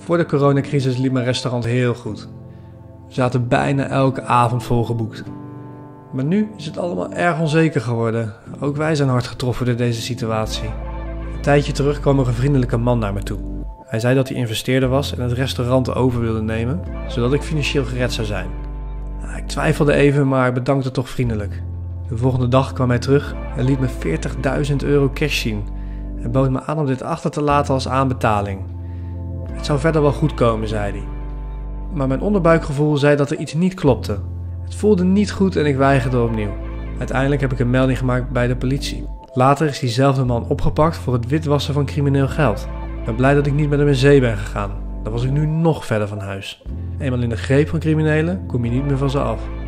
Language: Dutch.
Voor de coronacrisis liep mijn restaurant heel goed. We zaten bijna elke avond volgeboekt. Maar nu is het allemaal erg onzeker geworden. Ook wij zijn hard getroffen door deze situatie. Een tijdje terug kwam er een vriendelijke man naar me toe. Hij zei dat hij investeerder was en het restaurant over wilde nemen, zodat ik financieel gered zou zijn. Ik twijfelde even, maar bedankte toch vriendelijk. De volgende dag kwam hij terug en liet me €40.000 cash zien en bood me aan om dit achter te laten als aanbetaling. Het zou verder wel goed komen, zei hij. Maar mijn onderbuikgevoel zei dat er iets niet klopte. Het voelde niet goed en ik weigerde opnieuw. Uiteindelijk heb ik een melding gemaakt bij de politie. Later is diezelfde man opgepakt voor het witwassen van crimineel geld. Ik ben blij dat ik niet met hem in zee ben gegaan. Dan was ik nu nog verder van huis. Eenmaal in de greep van criminelen kom je niet meer van ze af.